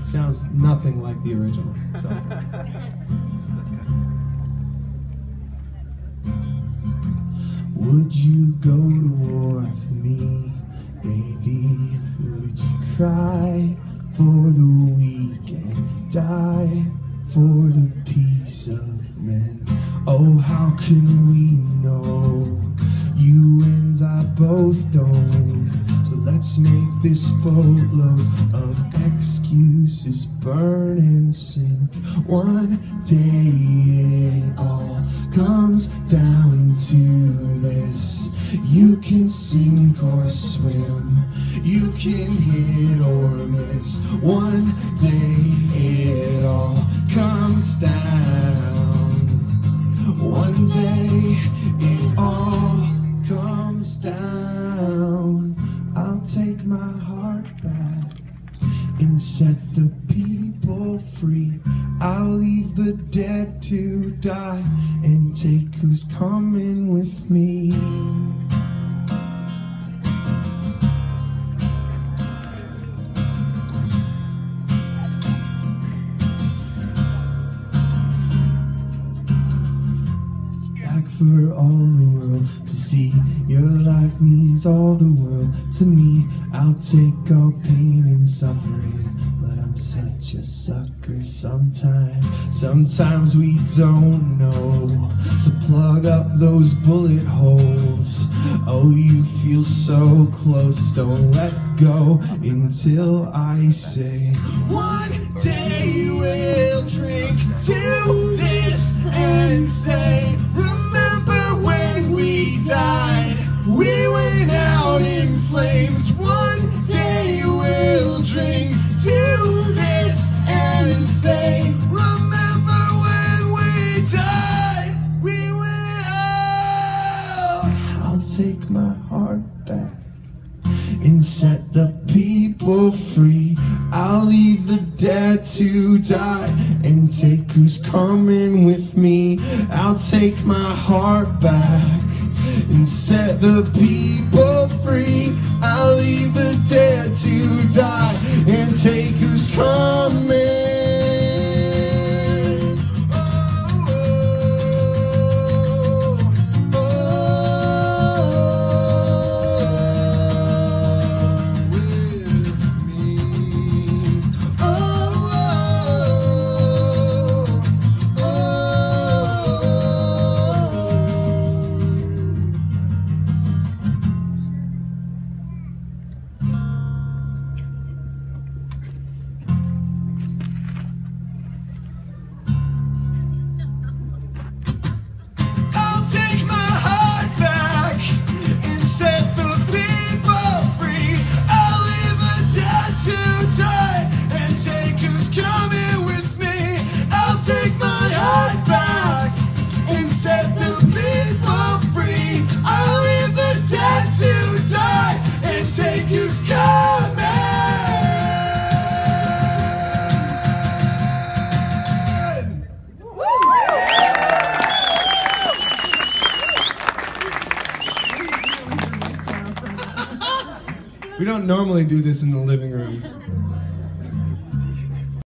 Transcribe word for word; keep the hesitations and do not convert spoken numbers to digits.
Sounds nothing like the original. So. Would you go to war for me, baby? Would you cry for the weak and die for the peace of men? Oh, how can we know? You and I both don't. So let's make this boatload of excuses burn and sink. One day it all comes down to this. You can sink or swim, you can hit or miss. One day it all comes down. One day it all comes down. I'll take my heart back and set the people free. I'll leave the dead to die and take who's coming with me. For all the world to see, your life means all the world to me. I'll take all pain and suffering, but I'm such a sucker sometimes. Sometimes we don't know, so plug up those bullet holes. Oh, you feel so close, don't let go until I say, one day we'll drink to this and say, remember when we died, we went out in flames. One day we'll drink to this and say, remember when we died, we went out. I'll take my heart back and set the people free. I'll leave the dead to die and take who's coming with me. I'll take my heart back and set the people free. I'll leave the dead to die and take who's coming. Take my heart back and set the people free. I'll leave the dead to die and take who's coming with me. I'll take my heart back and set the people free. I'll leave the dead to die and take who's coming. We don't normally do this in the living rooms.